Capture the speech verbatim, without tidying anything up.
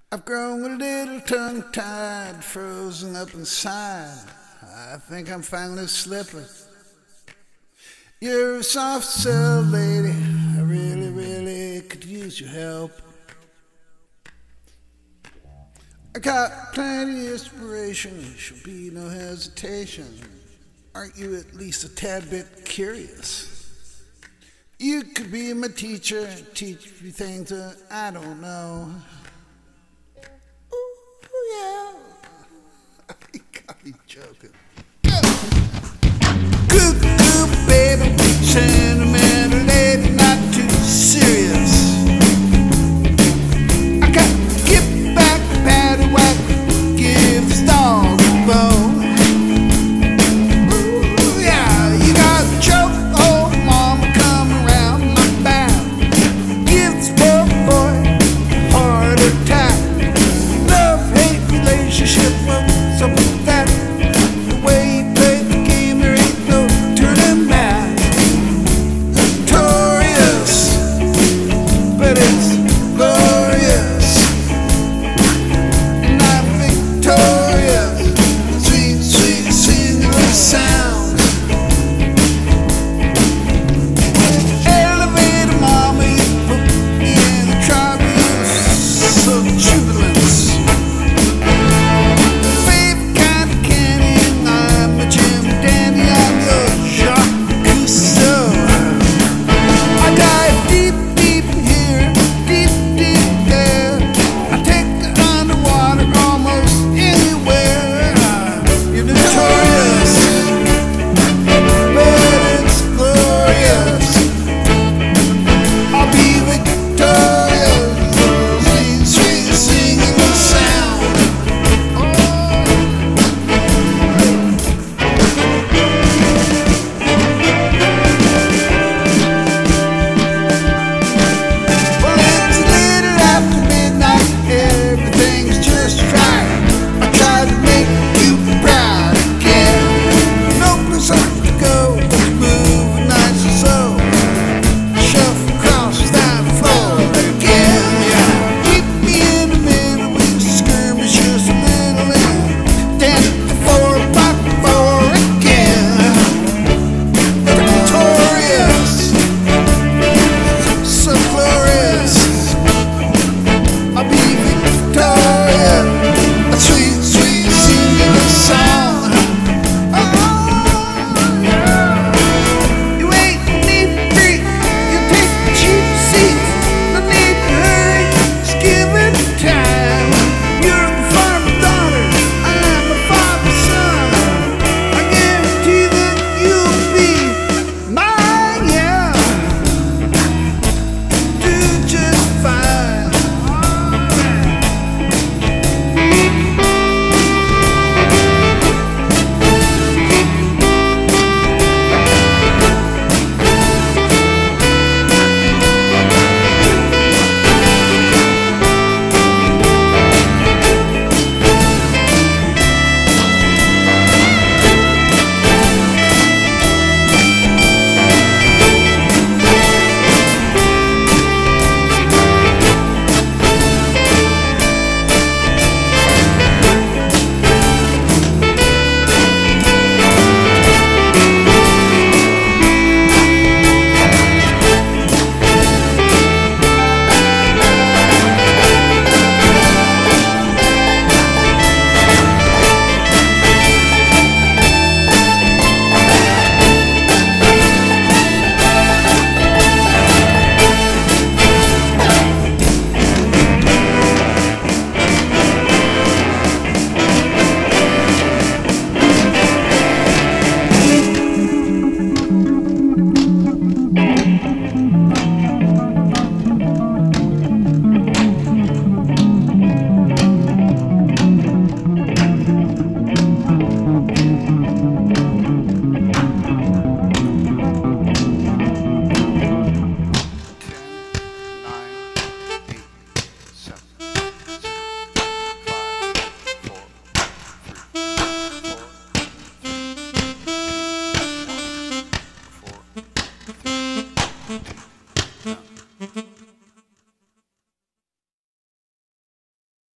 I've grown a little tongue-tied, frozen up inside. I think I'm finally slipping. You're a soft cell lady, I really, really could use your help. I got plenty of inspiration, should be no hesitation. Aren't you at least a tad bit curious? You could be my teacher, teach me things that I don't know. Ooh, yeah. You got me joking. Cuckoo, baby.